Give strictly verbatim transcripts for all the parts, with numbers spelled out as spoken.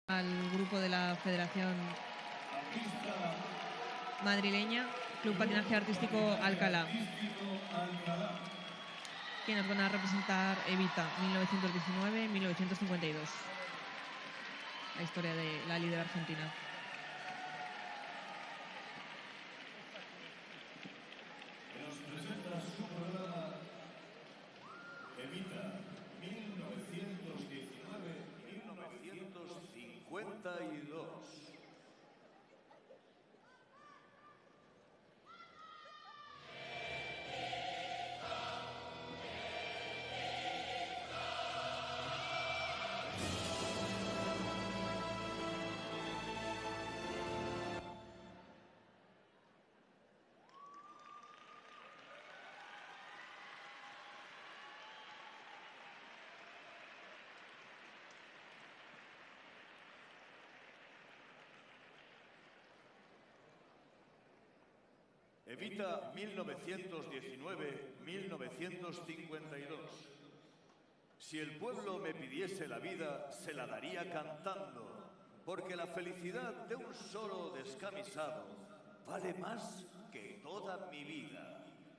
al grupo de la Federación Madrileña, Club Patinaje Artístico Alcalá, que nos van a representar Evita mil novecientos diecinueve a mil novecientos cincuenta y dos, la historia de la líder argentina. Nos presenta su programa Evita mil novecientos diecinueve a mil novecientos cincuenta y dos. Evita mil novecientos diecinueve a mil novecientos cincuenta y dos. Si el pueblo me pidiese la vida, se la daría cantando, porque la felicidad de un solo descamisado vale más que toda mi vida.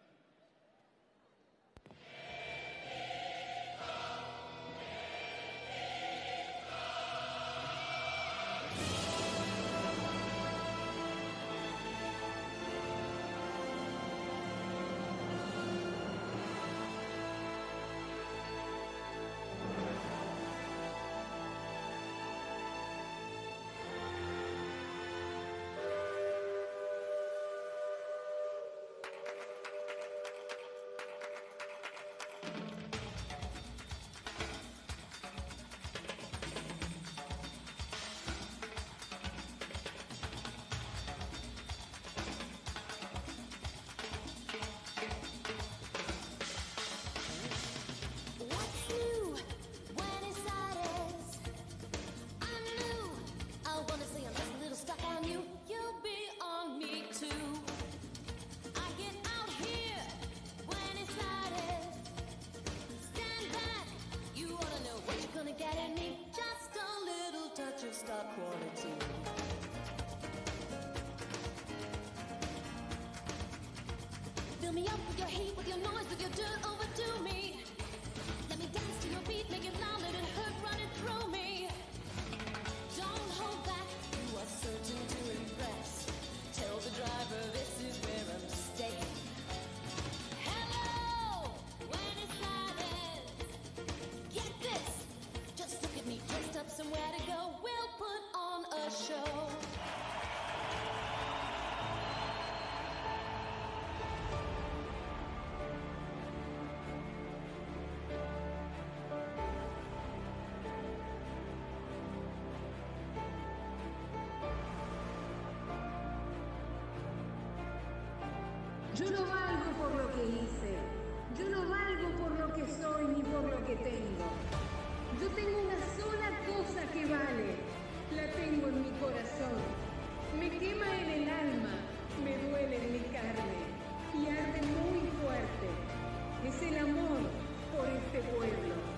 Fill me up with your hate, with your noise, with your dirt, overdo me. Let me dance to your beat, make it loud, let it hurt, run it through me. Don't hold back, you are certain to impress. Tell the driver this is where I'm staying. Hello, Buenos Aires. Get this, just look at me, dressed up somewhere to go. We'll put on a show. Yo no valgo por lo que hice, yo no valgo por lo que soy ni por lo que tengo. Yo tengo una sola cosa que vale, la tengo en mi corazón. Me quema en el alma, me duele en mi carne y arde muy fuerte. Es el amor por este pueblo.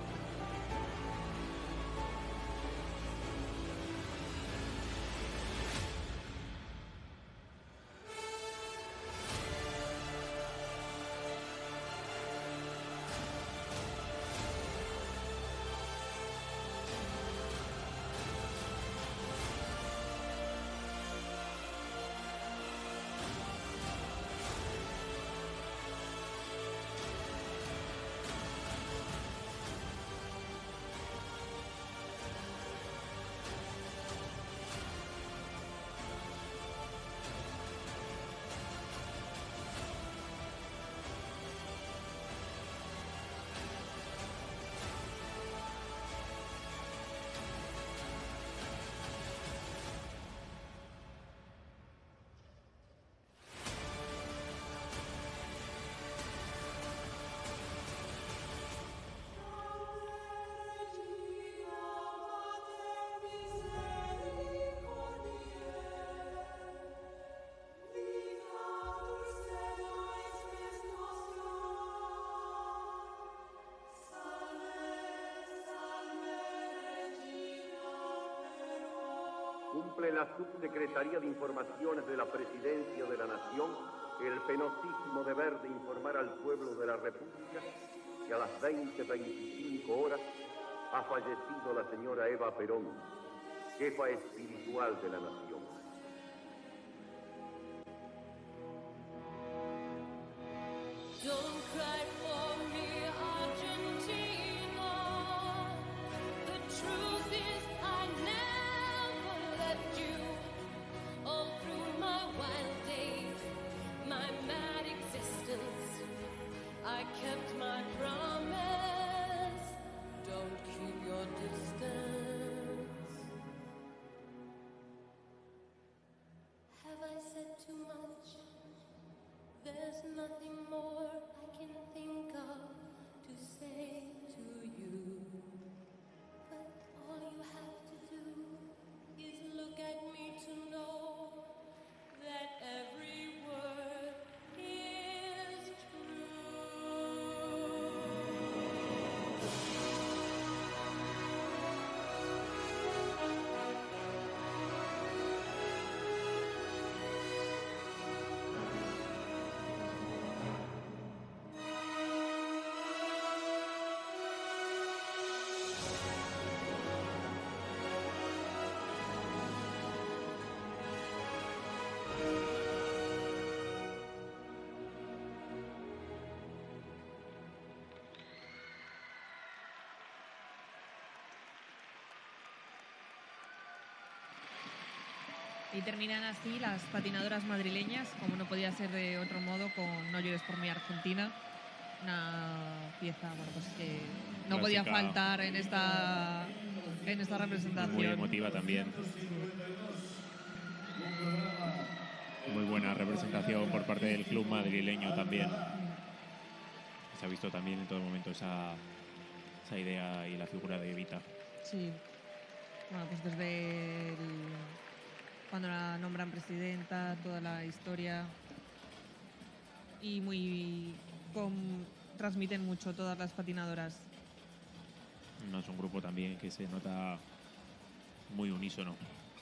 cumple en la Subsecretaría de Informaciones de la Presidencia de la Nación el penosísimo deber de informar al pueblo de la República que a las veinte veinticinco horas ha fallecido la señora Eva Perón, jefa espiritual de la nación. Don't cry for me, Argentina. The truth is I never left you. All through my wild days, my mad existence, I kept my promise. Don't keep your distance. Have I said too much? There's nothing more I can think of to say to you. But all you have to do is look at me to know that every word is true. Y terminan así las patinadoras madrileñas, como no podía ser de otro modo, con No llores por mi Argentina. Una pieza, bueno, pues que no podía Clásica. faltar en esta, en esta representación. Muy emotiva también. Muy buena representación por parte del club madrileño también. Se ha visto también en todo momento esa, esa idea y la figura de Evita. Sí. Bueno, pues desde el, cuando la nombran presidenta, toda la historia. Y muy... Con, transmiten mucho todas las patinadoras. No, es un grupo también que se nota muy unísono.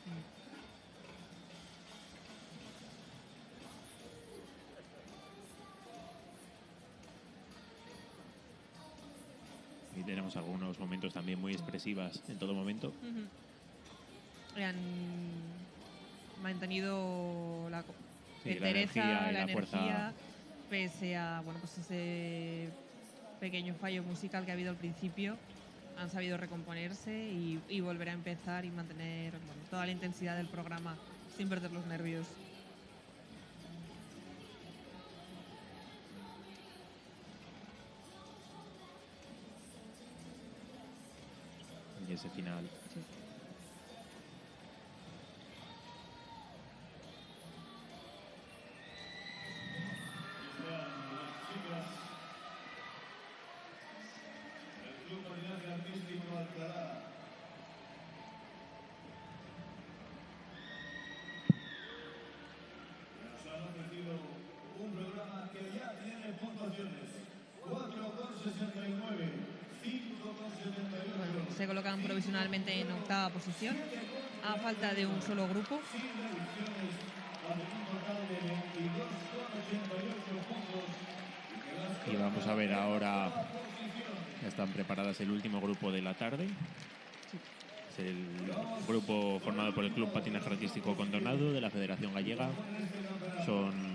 Y tenemos algunos momentos también muy expresivas en todo momento. Uh-huh. Han mantenido la Sí, la entereza, energía y la la fuerza. energía, pese a bueno, pues ese pequeño fallo musical que ha habido al principio. Han sabido recomponerse y, y volver a empezar y mantener bueno, toda la intensidad del programa sin perder los nervios. Y ese final. Sí. Bueno, se colocan provisionalmente en octava posición a falta de un solo grupo. Y vamos a ver ahora, ya están preparadas el último grupo de la tarde. Es el grupo formado por el Club Patinaje Artístico Condonado de la Federación Gallega. Son